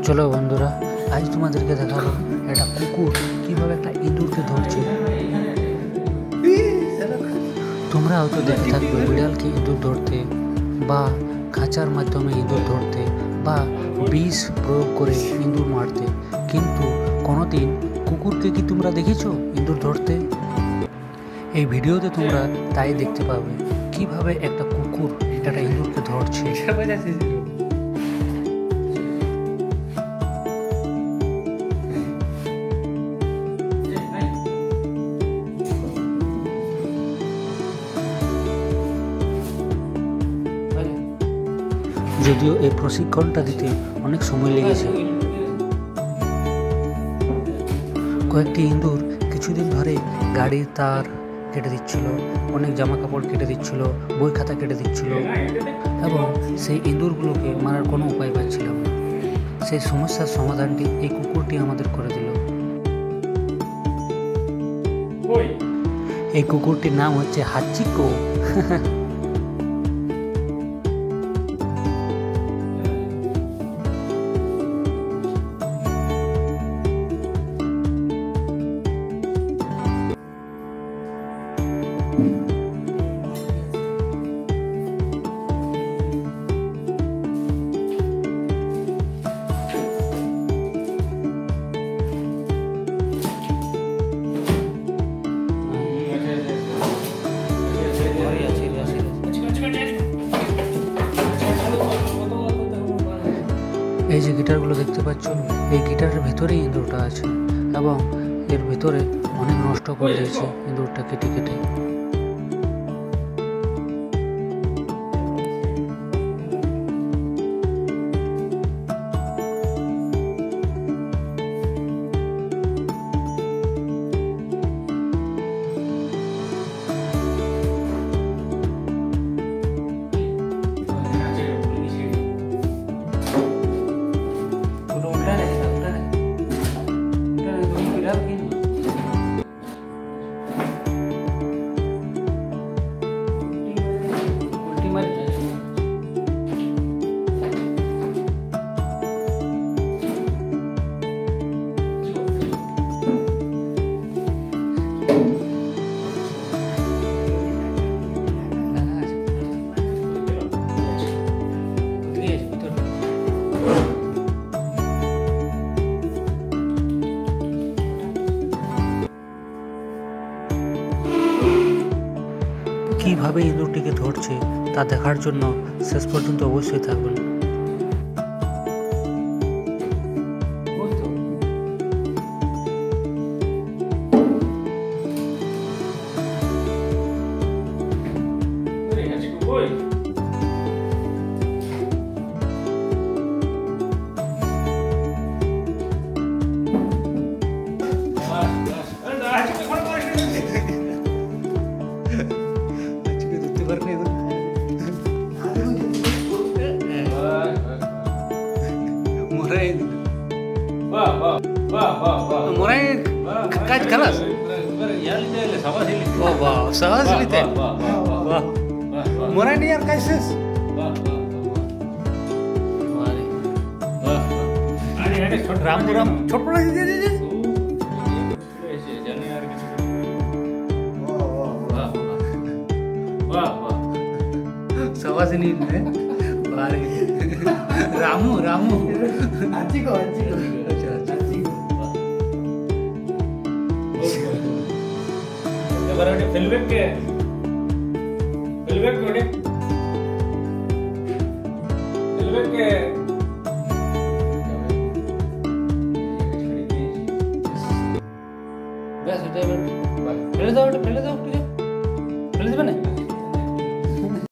চলো বন্ধুরা, আজ তোমাদেরকে দেখাবো একটা কুকুর কিভাবে একটা ইঁদুরকে ধরছে। তোমরা হয়তো দেখে থাকবে বিড়ালকে ইঁদুর ধরতে, বা খাঁচার মাধ্যমে ইঁদুর ধরতে, বা বিষ প্রয়োগ করে ইঁদুর মারতে, কিন্তু কোনোদিন কুকুরকে কি তোমরা দেখেছো ইঁদুর ধরতে? এই ভিডিওতে তোমরা তাই দেখতে পাবে কিভাবে একটা কুকুর একটা ইঁদুরকে ধরছে। যদিও এই প্রশিক্ষণটা দিতে অনেক সময় লেগেছে। কয়েকটি ইঁদুর কিছুদিন ধরে গাড়ির তার কেটে দিচ্ছিল, অনেক জামা কাপড় কেটে দিচ্ছিল, বই খাতা কেটে দিচ্ছিল, এবং সেই ইঁদুরগুলোকে মারার কোনো উপায় পাচ্ছিলাম না। সেই সমস্যার সমাধানটি এই কুকুরটি আমাদের করে দিল। এই কুকুরটির নাম হচ্ছে হাচিকো। এই যে গিটারগুলো দেখতে পাচ্ছ, এই গিটারের ভেতরেই ইঁদুরটা আছে, এবং এর ভেতরে অনেক নষ্ট করে দিয়েছে ইঁদুরটা কেটে কেটে। কিভাবে ইঁদুরটিকে ধরছে তা দেখার জন্য শেষ পর্যন্ত অবশ্যই থাকবেন। Kaj kalas? Oh wow, सहज लिते. वाह. मोराई नहीं यार कैसे? राम राम छोट पड़ा दे दे दे. वाह वाह. सहज नहीं है. बारे. रामू रामू. आजी को. बराबर फिल्मेक के बस उठे पहले जाओ